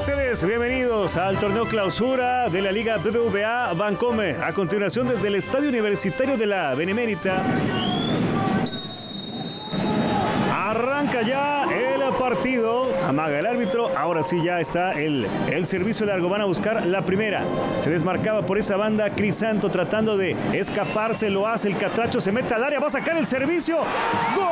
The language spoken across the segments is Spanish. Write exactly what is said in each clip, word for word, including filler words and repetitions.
ustedes bienvenidos al torneo clausura de la Liga B B V A Bancomer. A continuación, desde el Estadio Universitario de la Benemérita, arranca ya el partido. Amaga el árbitro. Ahora sí ya está el, el servicio largo. Van a buscar la primera. Se desmarcaba por esa banda Crisanto tratando de escaparse. Lo hace el Catracho. Se mete al área. Va a sacar el servicio. ¡Gol!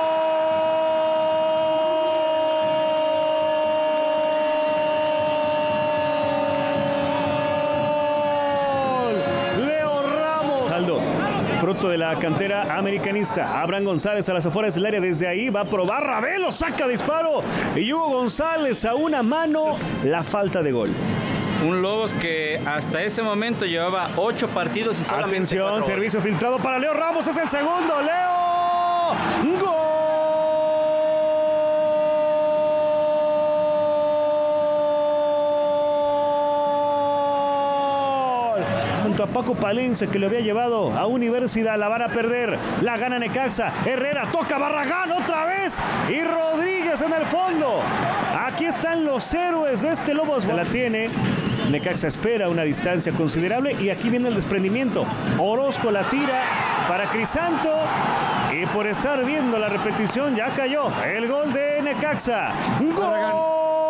Fruto de la cantera americanista. Abraham González a las afueras del área. Desde ahí va a probar Ravelo. Saca disparo. Y Hugo González a una mano. La falta de gol. Un Lobos que hasta ese momento llevaba ocho partidos y solamente atención, servicio filtrado para Leo Ramos. Es el segundo. Leo. ¡Gol! A Paco Palencia, que lo había llevado a Universidad. La van a perder, la gana Necaxa. Herrera toca Barragán otra vez y Rodríguez en el fondo. Aquí están los héroes de este Lobos. Se la tiene. Necaxa espera una distancia considerable y aquí viene el desprendimiento. Orozco la tira para Crisanto y por estar viendo la repetición ya cayó el gol de Necaxa. ¡Gol!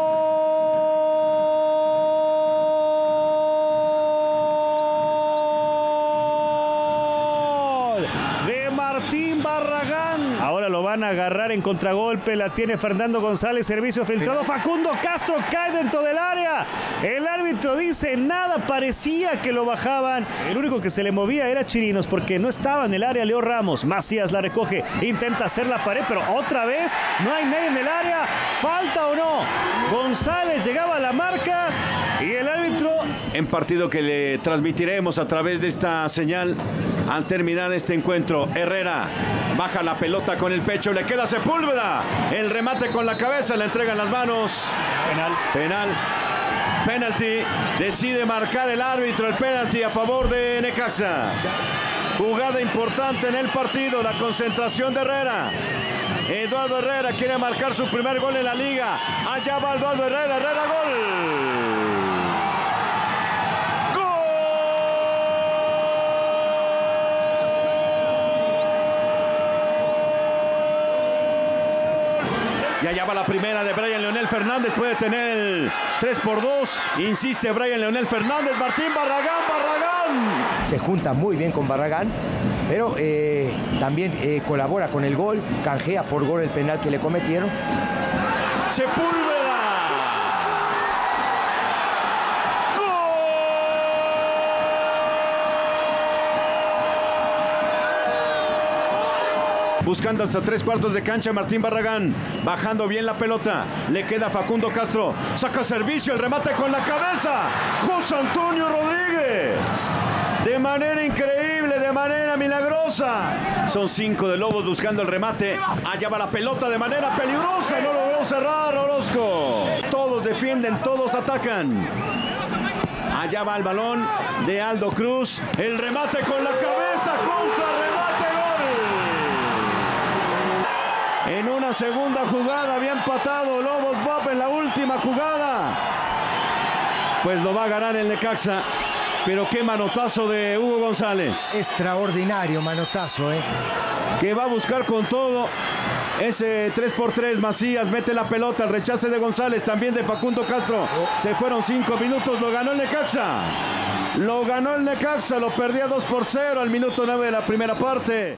Martín Barragán. Ahora lo van a agarrar en contragolpe. La tiene Fernando González. Servicio filtrado. Facundo Castro cae dentro del área. El árbitro dice nada. Parecía que lo bajaban. El único que se le movía era Chirinos porque no estaba en el área Leo Ramos. Macías la recoge. Intenta hacer la pared, pero otra vez no hay nadie en el área. ¿Falta o no? González llegaba a la marca y el árbitro... En partido que le transmitiremos a través de esta señal al terminar este encuentro. Herrera baja la pelota con el pecho, le queda Sepúlveda, el remate con la cabeza, le entregan las manos. Penal. Penal. Penalti. Decide marcar el árbitro el penalti a favor de Necaxa. Jugada importante en el partido, la concentración de Herrera. Eduardo Herrera quiere marcar su primer gol en la liga. Allá va Eduardo Herrera. Herrera, gol. Y allá va la primera de Brian Leonel Fernández. Puede tener el tres por dos. Insiste Brian Leonel Fernández. Martín Barragán. Barragán. Se junta muy bien con Barragán. Pero eh, también eh, colabora con el gol. Canjea por gol el penal que le cometieron. Sepúlveda. Buscando hasta tres cuartos de cancha Martín Barragán, bajando bien la pelota, le queda Facundo Castro, saca servicio, el remate con la cabeza, José Antonio Rodríguez, de manera increíble, de manera milagrosa. Son cinco de Lobos buscando el remate, allá va la pelota de manera peligrosa, no logró cerrar Orozco. Todos defienden, todos atacan. Allá va el balón de Aldo Cruz, el remate con la cabeza, contra remate, gol. En una segunda jugada había empatado Lobos B A P en la última jugada. Pues lo va a ganar el Necaxa. Pero qué manotazo de Hugo González. Extraordinario manotazo, ¿eh? Que va a buscar con todo. Ese tres por tres, Macías mete la pelota, el rechace de González, también de Facundo Castro. Se fueron cinco minutos, lo ganó el Necaxa. Lo ganó el Necaxa, lo perdía dos por cero al minuto nueve de la primera parte.